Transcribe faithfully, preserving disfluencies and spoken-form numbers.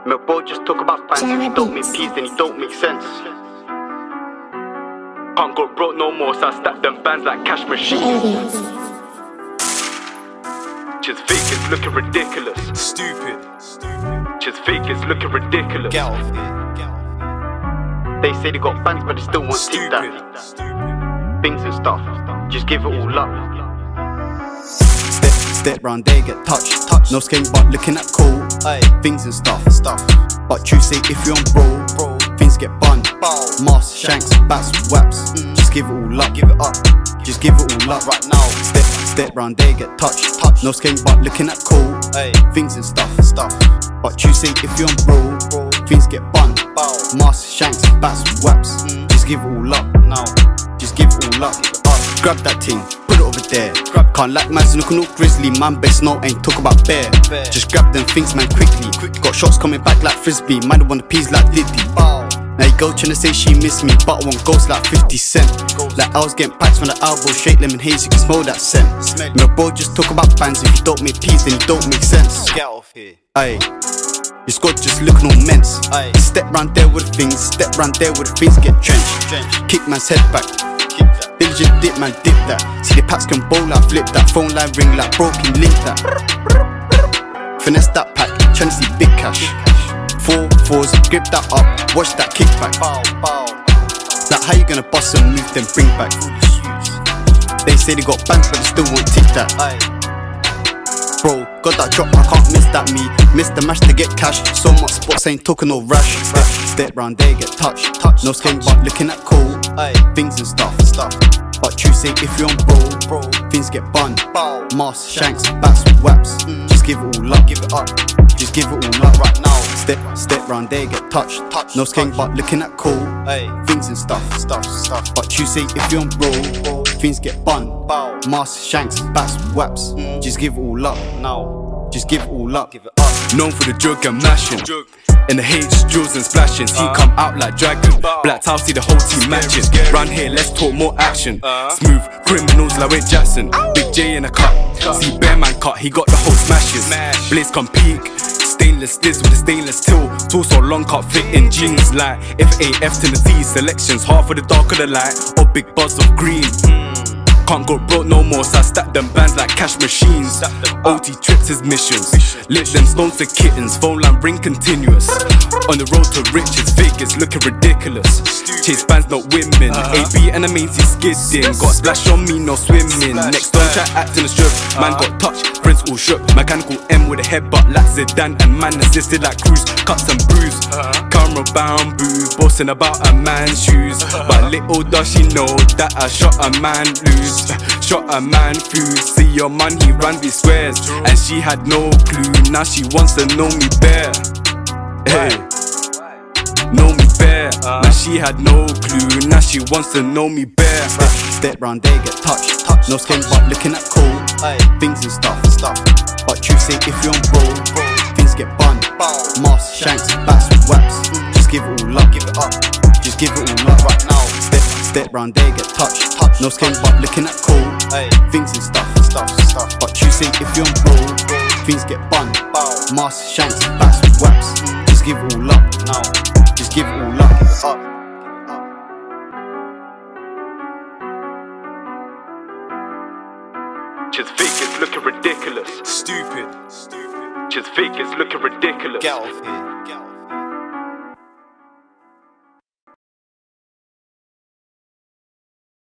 My bro just talk about bands. If he don't make peas, then he don't make sense. Can't go broke no more, so I stack them bands like cash machines. Just fake is looking ridiculous. Stupid. Just fake is looking ridiculous. Get off here. They say they got bands, but they still won't take that. Things and stuff, just give it all up. Step, step round there, get touched. Touch. No skate, but looking at cool. Aye. Things and stuff. Stuff. But you say if you're on bro, Bro. things get bun. Bow. Mask, shanks, bats, waps. Mm. Just give it all up. Give it up. Just give it all up. Right now. Step, step round there, get touched. Touch. No skate, but looking at cool. Aye. Things and stuff. Stuff. But you say if you're on bro, Bro. things get bun. Bow. Mask, shanks, bats, waps. Mm. Just give it all up. Now. Just give it all up. Grab that thing, put it over there. Grab. Can't like man's looking all grizzly. Man best no ain't talk about bear. Bear. Just grab them things man quickly. Quick. Got shots coming back like frisbee. Man don't want the peas like Diddy. Bow. Now you go tryna say she miss me, but I want ghosts like fifty cent. Ghost. Like I was getting packs from the elbow, straight lemon haze, you can smell that scent. Smell it. My bro just talk about bands. If you don't make peas, then you don't make sense. Get off here. Aye, your squad just looking all men's. Aye. Step round there with the things, step round there with the things get drenched. Drenched. Kick man's head back. Keep that. Diligent dip man, dip that. See the packs can bowl, I flip that. Phone line ring like broken, link that. Finesse that pack, tryna see big cash. Four fours, grip that up, watch that kickback. Bow. Bow. Like how you gonna bust and move then bring back. Foolish youths. They say they got bands but they still won't tick that. Aye. Bro, got that drop, I can't miss that me. Miss the match to get cash. So much spots ain't talking no rash. Step, step round there, get touched. Touch. No skate Touch. but looking at cool. Aye. Things and stuff. Stuff. But you say if you're on bro, Bro. things get bun. Bow. Mask, shanks, bats, waps. Mm. Just give it all up. Give it up. Just give it all up. Right now. Step, step round there, get touched. Touch. No skate Touch. but looking at cool. Aye. Things and stuff. Stuff. Stuff. But you say if you're on bro, Bro. things get bun. Bow. Mask, shanks, bats, waps. Mm. Just give it all up. Now. Just give it all up. Give it up. Known for the jug and mashing. Jug. In the H, drills and splashings. He Uh-huh. come out like dragon. Bow. Black towel, see the whole team matching. scary. Round here, let's talk more action. Uh-huh. Smooth criminals like Wade Jackson. Big J in a cut. See Bear Man cut, he got the whole smashes. Smash. Blaze come peak. Stainless this with the stainless till. Tools so long, can't fit in jeans. Like F A F to the T selections. Half of the dark of the light, or big buzz of green. Can't go broke no more, so I stack them bands like cash machines. Stack them O T trips his missions. Lit them stones to kittens, phone line ring continuous. On the road to riches, figures looking ridiculous. Chase bands, not women. A B and a Maisie skidding. Got a splash on me, no swimming. Next don't try acting a strip. Man got touched, friends all shook. Mechanical M with a headbutt like Zidane. And man assisted like Cruz, cuts and bruise. Camera bamboo, bossing about a man's shoes. But little does she know that I shot a man loose. Shot a man food, see your man, he ran these squares. And she had no clue, now she wants to know me bare. Hey, know me bare. Now she had no clue, now she wants to know me bare. Step, step round there, get touched. Touch. No skate but looking at cool. Aye. Things and stuff. Stuff. But you say if you're on bro, Bro. things get bun. Bow. Mask, shanks, bats, waps. Just give it all up. Give it up. Just give it all up. Right now. Step, step round there, get touched. Touch. No skate but looking at cool. Aye. Things and stuff. Stuff. Stuff. But you say if you're on bro, things get bun. Bow. Mask, shanks, bats, waps. Just give it all up. Now. Just give it all up. Give it up. Just fake is looking ridiculous. Stupid. Just fake is looking ridiculous. Get off here.